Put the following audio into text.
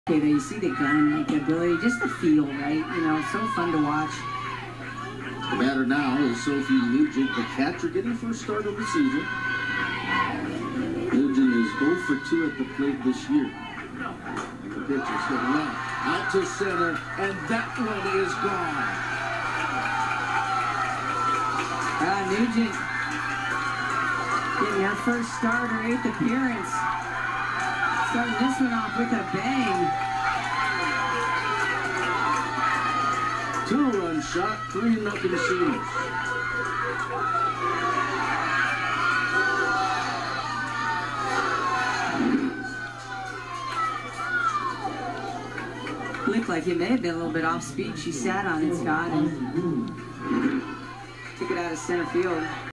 Okay, you see the gun, like the ability, just the feel, right? You know, so fun to watch. The batter now is Sophia Nugent, the catcher, getting first start of the season. Nugent is 0 for 2 at the plate this year. And the pitcher's hit left, out to center, and that one is gone. Nugent getting her first start, her 8th appearance. Starting this one off with a bang. 2-run shot, 3-0 Sooners. Looked like it may have been a little bit off speed. She sat on it, Scott, and took it out of center field.